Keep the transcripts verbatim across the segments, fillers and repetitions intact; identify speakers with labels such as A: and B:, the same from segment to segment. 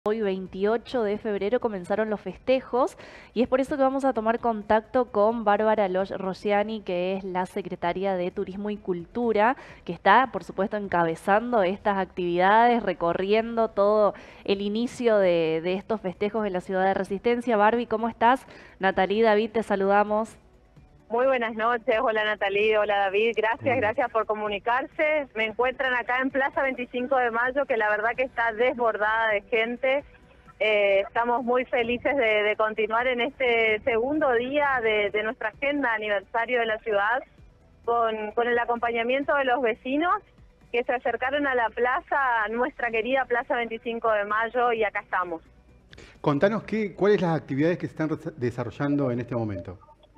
A: Hoy veintiocho de febrero comenzaron los festejos y es por eso que vamos a tomar contacto con Bárbara Losh Rosciani, que es la secretaria de Turismo y Cultura, que está, por supuesto, encabezando estas actividades, recorriendo todo el inicio de, de estos festejos en la ciudad de Resistencia. Barbie, ¿cómo estás? Natalie, David, te saludamos.
B: Muy buenas noches, hola Natalie, hola David, gracias,
C: Hola.
B: gracias por comunicarse. Me encuentran acá en Plaza veinticinco de mayo, que la verdad que está desbordada de gente. Eh, estamos muy felices de, de continuar en este segundo día de, de nuestra agenda aniversario de la ciudad, con, con el acompañamiento de los vecinos que se acercaron a la plaza, nuestra querida Plaza veinticinco de mayo, y acá estamos.
C: Contanos qué, cuáles las actividades que se están res- desarrollando en este momento.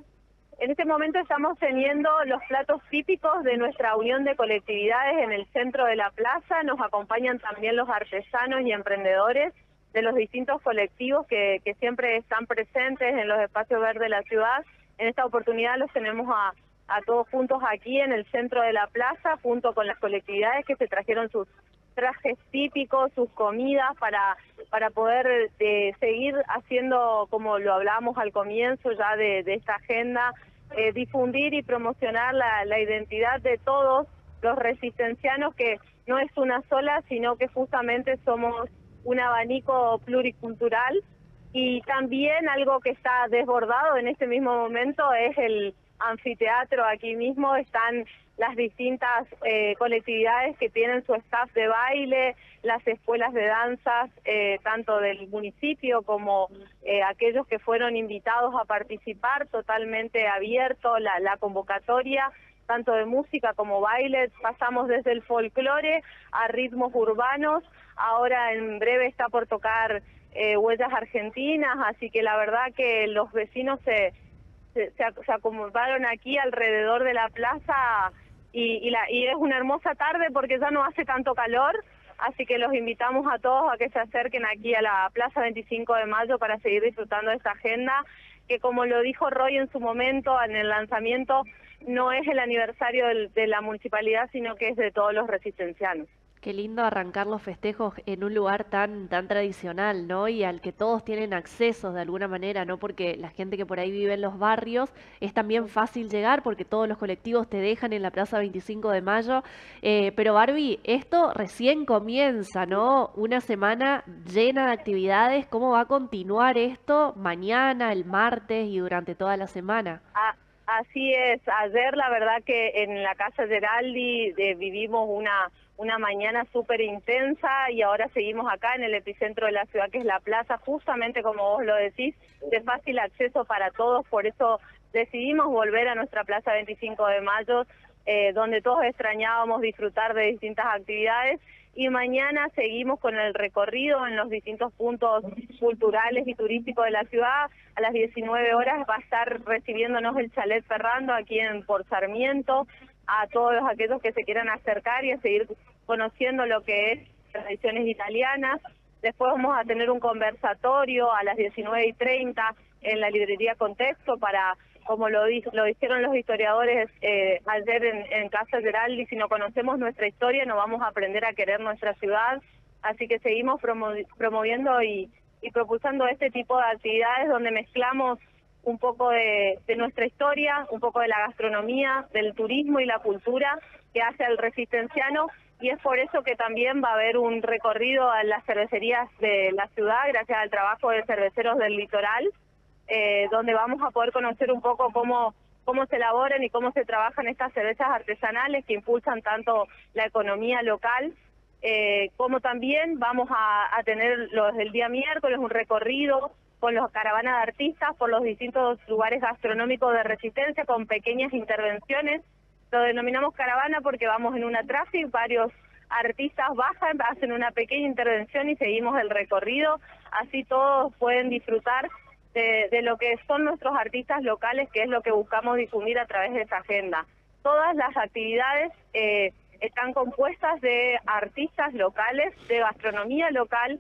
B: En este momento estamos teniendo los platos típicos de nuestra unión de colectividades en el centro de la plaza. Nos acompañan también los artesanos y emprendedores de los distintos colectivos que, que siempre están presentes en los espacios verdes de la ciudad. En esta oportunidad los tenemos a, a todos juntos aquí en el centro de la plaza, junto con las colectividades que se trajeron sus trajes típicos, sus comidas, para, para poder eh, seguir haciendo, como lo hablábamos al comienzo ya de, de esta agenda, eh, difundir y promocionar la, la identidad de todos los resistencianos, que no es una sola, sino que justamente somos un abanico pluricultural. Y también algo que está desbordado en este mismo momento es el anfiteatro. Aquí mismo están las distintas eh, colectividades que tienen su staff de baile, las escuelas de danzas, eh, tanto del municipio como eh, aquellos que fueron invitados a participar, totalmente abierto la, la convocatoria, tanto de música como baile. Pasamos desde el folclore a ritmos urbanos, ahora en breve está por tocar eh, huellas argentinas, así que la verdad que los vecinos se... Se, se, se acomodaron aquí alrededor de la plaza y, y, la, y es una hermosa tarde porque ya no hace tanto calor, así que los invitamos a todos a que se acerquen aquí a la Plaza veinticinco de mayo para seguir disfrutando de esta agenda, que como lo dijo Roy en su momento en el lanzamiento, no es el aniversario del, de la municipalidad, sino que es de todos los resistencianos.
A: Qué lindo arrancar los festejos en un lugar tan, tan tradicional, ¿no? Y al que todos tienen acceso de alguna manera, ¿no? Porque la gente que por ahí vive en los barrios es también fácil llegar porque todos los colectivos te dejan en la Plaza veinticinco de mayo. Eh, pero Barbie, esto recién comienza, ¿no? Una semana llena de actividades. ¿Cómo va a continuar esto mañana, el martes y durante toda la semana?
B: Ah, así es, ayer la verdad que en la Casa Geraldi eh, vivimos una... una mañana súper intensa y ahora seguimos acá en el epicentro de la ciudad, que es la plaza, justamente como vos lo decís, de fácil acceso para todos. Por eso decidimos volver a nuestra Plaza veinticinco de mayo, eh, donde todos extrañábamos disfrutar de distintas actividades, y mañana seguimos con el recorrido en los distintos puntos culturales y turísticos de la ciudad. A las diecinueve horas va a estar recibiéndonos el Chalet Ferrando aquí en por Sarmiento, a todos aquellos que se quieran acercar y a seguir conociendo lo que es tradiciones italianas. Después vamos a tener un conversatorio a las diecinueve y treinta en la librería Contexto para, como lo, di lo dijeron los historiadores eh, ayer en, en Casa Geraldi, si no conocemos nuestra historia no vamos a aprender a querer nuestra ciudad. Así que seguimos promo promoviendo y, y propulsando este tipo de actividades donde mezclamos un poco de, de nuestra historia, un poco de la gastronomía, del turismo y la cultura que hace al resistenciano, y es por eso que también va a haber un recorrido a las cervecerías de la ciudad, gracias al trabajo de cerveceros del litoral, eh, donde vamos a poder conocer un poco cómo, cómo se elaboran y cómo se trabajan estas cervezas artesanales que impulsan tanto la economía local, eh, como también vamos a, a tener los del día miércoles un recorrido con las caravanas de artistas por los distintos lugares gastronómicos de Resistencia, con pequeñas intervenciones. Lo denominamos caravana porque vamos en una traffic, varios artistas bajan, hacen una pequeña intervención y seguimos el recorrido. Así todos pueden disfrutar de, de lo que son nuestros artistas locales, que es lo que buscamos difundir a través de esta agenda. Todas las actividades eh, están compuestas de artistas locales, de gastronomía local,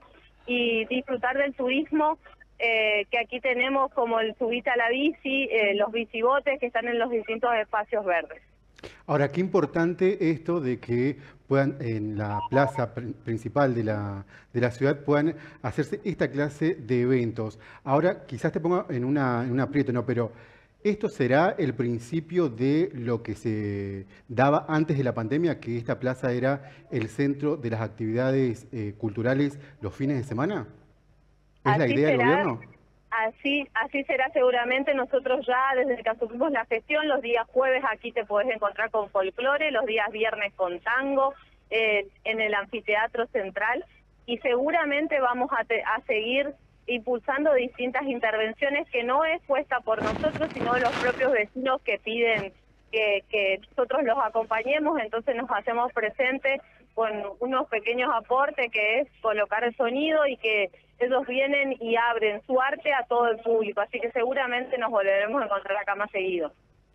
B: y disfrutar del turismo, Eh, que aquí tenemos como el subite a la bici, eh, los bicibotes que están en los distintos espacios verdes.
C: Ahora, qué importante esto de que puedan en la plaza pr- principal de la, de la ciudad puedan hacerse esta clase de eventos. Ahora, quizás te ponga en, una, en un aprieto, ¿no? Pero ¿esto será el principio de lo que se daba antes de la pandemia, que esta plaza era el centro de las actividades eh, culturales los fines de semana? ¿Es la
B: Así
C: idea del
B: será,
C: gobierno?
B: así, así será seguramente. Nosotros ya desde que asumimos la gestión, los días jueves aquí te podés encontrar con folclore, los días viernes con tango, eh, en el anfiteatro central, y seguramente vamos a, te- a seguir impulsando distintas intervenciones que no es puesta por nosotros, sino los propios vecinos que piden que, que nosotros los acompañemos. Entonces nos hacemos presentes con unos pequeños aportes, que es colocar el sonido, y que ellos vienen y abren su arte a todo el público, así que seguramente nos volveremos a encontrar acá más seguido.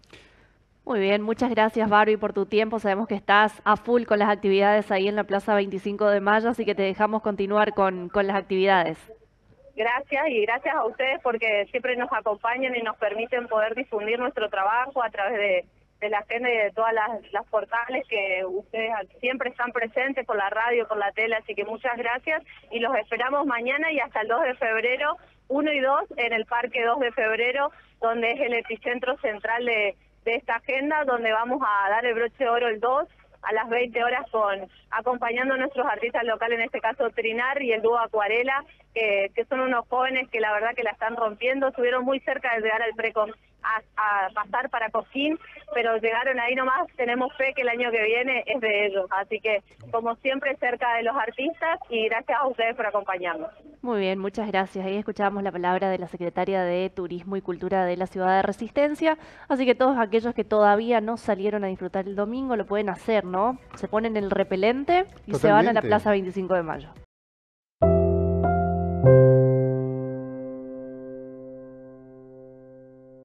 A: Muy bien, muchas gracias Barbie por tu tiempo. Sabemos que estás a full con las actividades ahí en la Plaza veinticinco de mayo, así que te dejamos continuar con, con las actividades.
B: Gracias, y gracias a ustedes porque siempre nos acompañan y nos permiten poder difundir nuestro trabajo a través de, de la agenda y de todas las, las portales que ustedes siempre están presentes por la radio, por la tele, así que muchas gracias y los esperamos mañana y hasta el dos de febrero, uno y dos en el Parque dos de febrero, donde es el epicentro central de, de esta agenda, donde vamos a dar el broche de oro el dos a las veinte horas, con acompañando a nuestros artistas locales, en este caso Trinar y el dúo Acuarela, que, que son unos jóvenes que la verdad que la están rompiendo. Estuvieron muy cerca de llegar al precon a, a pasar para Cosquín, pero llegaron ahí nomás. Tenemos fe que el año que viene es de ellos, así que como siempre cerca de los artistas, y gracias a ustedes por acompañarnos.
A: Muy bien, muchas gracias. Ahí escuchábamos la palabra de la secretaria de Turismo y Cultura de la Ciudad de Resistencia, así que todos aquellos que todavía no salieron a disfrutar el domingo lo pueden hacer, ¿no? Se ponen el repelente y se van a la
C: Totalmente.
A: Plaza veinticinco de mayo.